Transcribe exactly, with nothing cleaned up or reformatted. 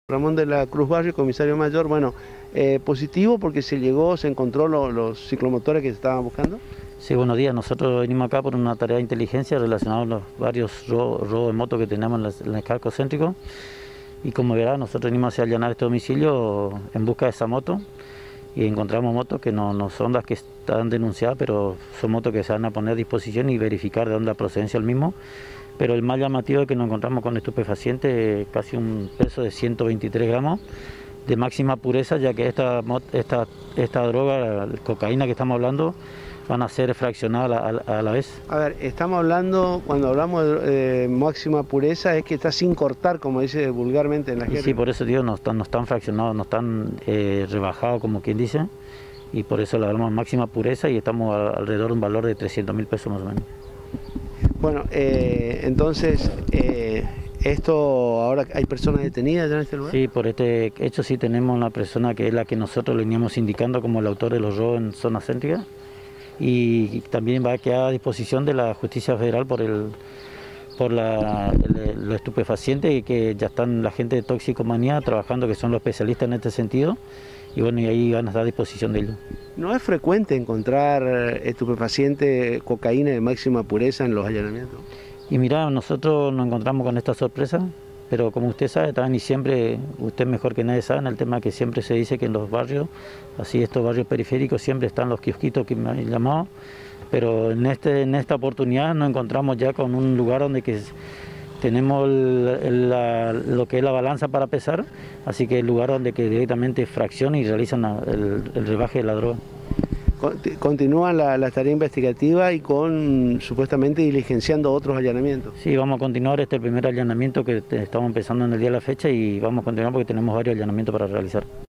Ramón de la Cruz Barrio, comisario mayor. Bueno, eh, positivo porque se llegó, se encontró lo, los ciclomotores que se estaban buscando. Sí, buenos días. Nosotros venimos acá por una tarea de inteligencia relacionada con los varios robos robo de moto que tenemos en, la, en el casco céntrico. Y como verá, nosotros venimos a allanar este domicilio en busca de esa moto y encontramos motos que no, no son las que están denunciadas, pero son motos que se van a poner a disposición y verificar de dónde la procedencia del mismo. Pero el más llamativo es que nos encontramos con estupefacientes, casi un peso de ciento veintitrés gramos de máxima pureza, ya que esta, esta, esta droga, la cocaína que estamos hablando, van a ser fraccionadas a, a, a la vez. A ver, estamos hablando, cuando hablamos de eh, máxima pureza, es que está sin cortar, como dice vulgarmente en la jerga. Sí, por eso digo, no están, no están fraccionados, no están eh, rebajados, como quien dice, y por eso la hablamos máxima pureza y estamos a, alrededor de un valor de trescientos mil pesos más o menos. Bueno, eh, entonces, eh, esto ahora hay personas detenidas ya en este lugar. Sí, por este hecho sí tenemos una persona que es la que nosotros le veníamos indicando como el autor de los robos en zona céntrica, y también va a quedar a disposición de la justicia federal por el por la, el, lo estupefaciente, y que ya están la gente de toxicomanía trabajando, que son los especialistas en este sentido, y bueno, y ahí van a estar a disposición de ellos. ¿No es frecuente encontrar estupefaciente, cocaína de máxima pureza en los allanamientos? Y mira, nosotros nos encontramos con esta sorpresa, pero como usted sabe, también, y siempre, usted mejor que nadie sabe, en el tema que siempre se dice que en los barrios, así estos barrios periféricos, siempre están los kiosquitos que me han llamado, pero en, este, en esta oportunidad nos encontramos ya con un lugar donde que tenemos el, el, la, lo que es la balanza para pesar, así que el lugar donde que directamente fraccionan y realizan la, el, el rebaje de la droga. Continúa la, la tarea investigativa y con supuestamente diligenciando otros allanamientos. Sí, vamos a continuar. Este es el primer allanamiento que estamos empezando en el día de la fecha, y vamos a continuar porque tenemos varios allanamientos para realizar.